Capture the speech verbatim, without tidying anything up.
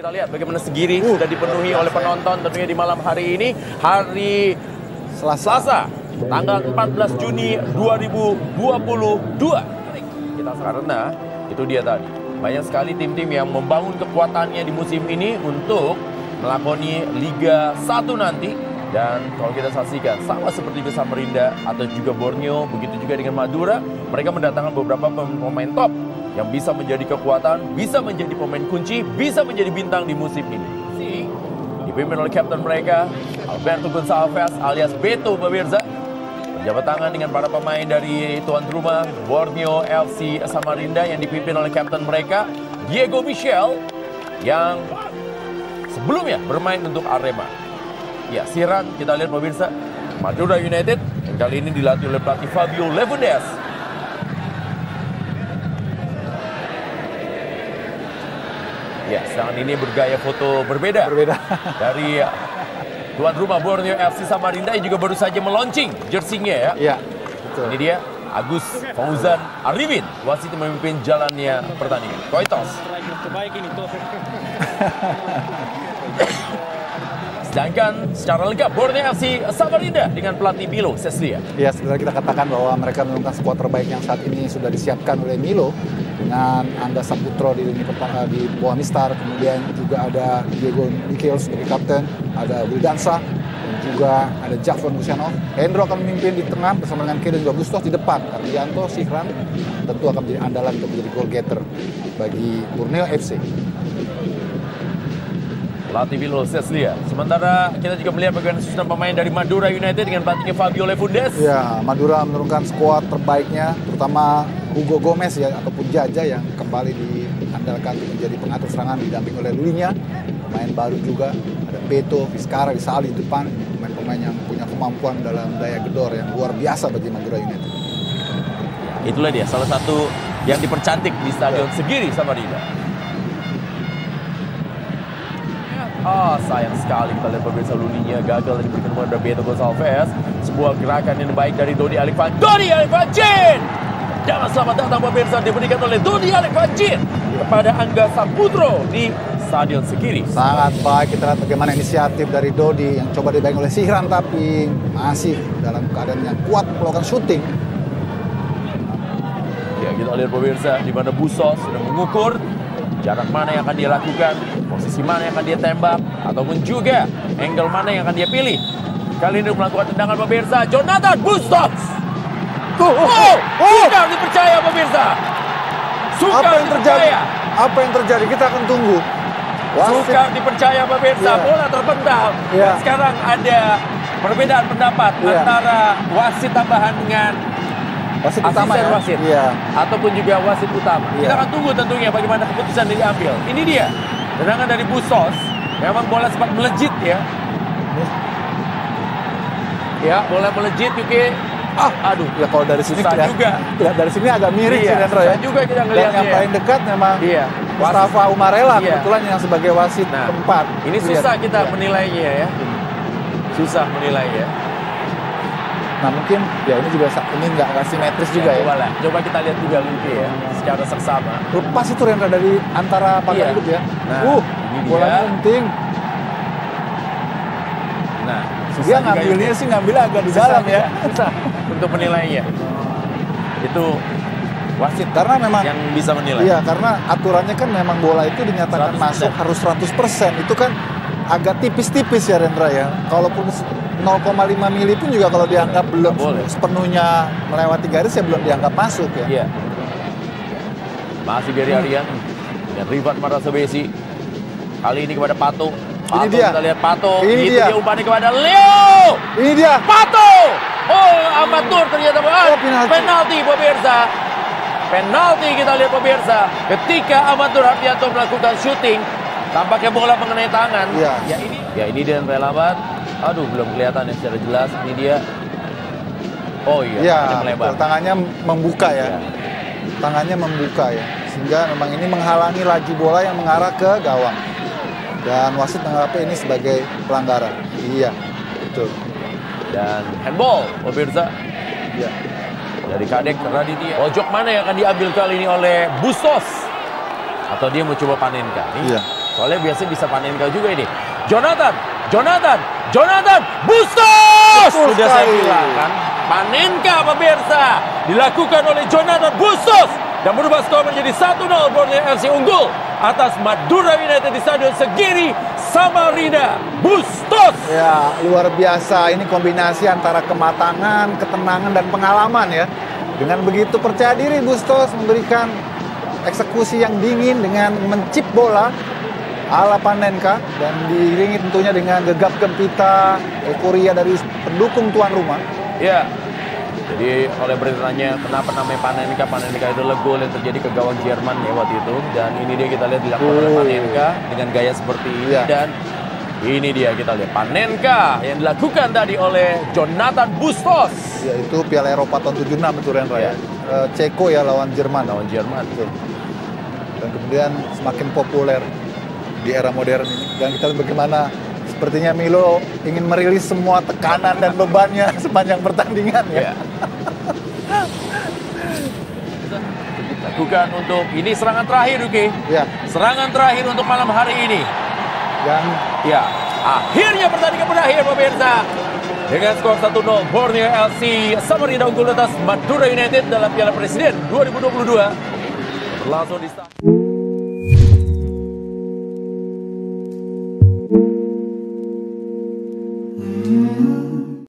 Kita lihat bagaimana Segiri uh, sudah dipenuhi oleh penonton tentunya di malam hari ini, hari Selasa, Selasa tanggal empat belas Juni dua ribu dua puluh dua. Kita karena itu dia tadi. Banyak sekali tim-tim yang membangun kekuatannya di musim ini untuk melakoni Liga satu nanti. Dan kalau kita saksikan, sama seperti di Samarinda atau juga Borneo, begitu juga dengan Madura, mereka mendatangkan beberapa pemain top yang bisa menjadi kekuatan, bisa menjadi pemain kunci, bisa menjadi bintang di musim ini. Dipimpin oleh kapten mereka, Alberto Gonçalves alias Beto, pemirsa. Berjabat tangan dengan para pemain dari tuan rumah Borneo F C Samarinda yang dipimpin oleh kapten mereka, Diego Michel, yang sebelumnya bermain untuk Arema. Ya, Siran kita lihat pemirsa, Madura United yang kali ini dilatih oleh pelatih Fabio Levendes. Ya, sedangkan ini bergaya foto berbeda, berbeda. dari tuan rumah Borneo F C Samarinda yang juga baru saja meluncing jersinya ya. Iya, betul. Ini dia Agus Fauzan Arifin, wasit yang memimpin jalannya pertandingan. Koitos. Sedangkan secara lengkap Borneo F C Samarinda dengan pelatih Milo Seslia. Ya, sebenarnya kita katakan bahwa mereka menurunkan skuad terbaik yang saat ini sudah disiapkan oleh Milo dengan Anda Saputro di lini pertahanan di bawah Mistar, kemudian juga ada Diego Michel sebagai kapten, ada Wildansa, dan juga ada Jafon Luciano. Hendro akan memimpin di tengah bersama dengan Kede dan Bustos di depan. Ardianto, Sihran tentu akan menjadi andalan untuk menjadi goal getter bagi Borneo F C. Pelatih Milo Seslia. Sementara kita juga melihat bagaimana susunan pemain dari Madura United dengan pelatihnya Fabio Levendes. Ya, Madura menurunkan skuad terbaiknya, terutama Hugo Gomez ya ataupun Jaja yang kembali diandalkan untuk menjadi pengatur serangan didamping oleh Lulinya. Pemain baru juga ada Beto, Vizcara, Visali di depan, pemain-pemain yang punya kemampuan dalam daya gedor yang luar biasa bagi Madura United. Itulah dia salah satu yang dipercantik di Stadion Segiri Samarinda. Ah, sayang sekali kita lihat pemirsa Lulinya gagal diberikan kepada Beto Gonçalves. Sebuah gerakan yang baik dari Dodi Alekvan. Dodi Alekvan! Dan selamat datang pemirsa diberikan oleh Dodi Alekvan kepada Angga Saputro di Stadion Segiri. Sangat baik, kita lihat bagaimana inisiatif dari Dodi yang coba dibaik oleh Sihran tapi masih dalam keadaan yang kuat melakukan syuting. Ya, kita lihat pemirsa di mana Busos sudah mengukur jarak mana yang akan dia lakukan, posisi mana yang akan dia tembak, ataupun juga angle mana yang akan dia pilih. Kali ini melakukan tendangan pemirsa, Jonathan Bustos. Oh, oh, oh, oh. Sukar dipercaya pemirsa. Sukar apa yang dipercaya. terjadi? Apa yang terjadi? Kita akan tunggu. Wasit. Sukar dipercaya pemirsa, yeah. Bola terpental. Yeah. Dan sekarang ada perbedaan pendapat yeah. antara wasit tambahan dengan wasit utama ya? Wasit. Iya. Ataupun juga wasit utama. Iya. Kita akan tunggu tentunya bagaimana keputusan yang diambil. Ini dia. Tendangan dari Busos. Memang bola sempat melejit ya. Ya, bola melejit Yuki. Ah, aduh. Ya kalau dari sini susah juga. Lihat dari sini agak miring iya, sih, ya. juga kita ngelihat. Dan yang paling dekat memang iya. Mustafa Umarela iya. kebetulan yang sebagai wasit nah, keempat. Ini susah kita iya. menilainya ya. Susah menilai ya. Nah mungkin ya ini juga ini nggak simetris juga ya. Coba lah, coba kita lihat juga mungkin ya secara seksama. Lepas itu Rendra dari antara pagar hidup ya. Nah, uh, bolanya penting. Nah, dia ngambilnya sih ngambilnya agak di dalam ya. Susah untuk menilainya. Itu wasit karena memang yang bisa menilai. Iya, karena aturannya kan memang bola itu dinyatakan seratus persen masuk harus seratus persen. Itu kan agak tipis-tipis ya Rendra ya. Kalaupun nol koma lima mili pun juga kalau dianggap belum sepenuhnya melewati garis ya belum dianggap masuk ya. Iya. Masih Gary hmm. Arian dan Rifat Marasabesi. Kali ini kepada Pato. Pato ini dia. Kita lihat Pato. Ini Itu dia. dia umpannya kepada Leo. Ini dia. Pato. Oh, amatur ternyata. Oh, penalti. Penalti pemirsa. Penalti kita lihat pemirsa. Ketika amatur Hardianto melakukan syuting, tampaknya bola mengenai tangan. Iya. Ya ini. Ya ini dia relawan. Aduh, belum kelihatan ya secara jelas. Ini dia. Oh iya, ya, melebar. Tangannya membuka ya. ya. Tangannya membuka ya. Sehingga memang ini menghalangi laju bola yang mengarah ke gawang. Dan wasit menganggapnya ini sebagai pelanggaran. Iya, betul. Dan handball, pemirsa. Iya. Dari Kadek ke Raditya. Pojok mana yang akan diambil kali ini oleh Bustos? Atau dia mau coba panen kali? Iya. Soalnya biasanya bisa Panenka juga ini. Jonathan, Jonathan, Jonathan, Bustos! Betul Sudah saya sekali. bilang kan. Panenka pemirsa dilakukan oleh Jonathan Bustos dan merubah skor menjadi satu nol. Borneo F C unggul atas Madura United di Stadion Segiri Samarinda. Bustos! Ya, luar biasa. Ini kombinasi antara kematangan, ketenangan, dan pengalaman ya. Dengan begitu percaya diri, Bustos memberikan eksekusi yang dingin dengan mencip bola ala Panenka dan diiringi tentunya dengan gegap gempita euforia dari pendukung tuan rumah. Ya, jadi oleh beritanya kenapa namanya Panenka, Panenka itu adalah gol yang terjadi ke gawang Jerman ya waktu itu. Dan ini dia kita lihat dilakukan oleh Panenka dengan gaya seperti ini. Ya. Dan ini dia kita lihat Panenka yang dilakukan tadi oleh Jonathan Bustos. Yaitu Piala Eropa tahun tujuh puluh enam itu Ren Ya. Raya. Uh, Ceko ya lawan Jerman. Lawan Jerman. Betul. Dan kemudian semakin populer di era modern ini. Dan kita lihat bagaimana sepertinya Milo ingin merilis semua tekanan dan bebannya sepanjang pertandingan ya. Ya. Lakukan untuk ini serangan terakhir, oke? Ya. Serangan terakhir untuk malam hari ini. Dan Ya, akhirnya pertandingan berakhir pemirsa. Dengan skor satu nol, Borneo F C Samarinda unggul atas Madura United dalam Piala Presiden dua ribu dua puluh dua. Berlangsung di stadion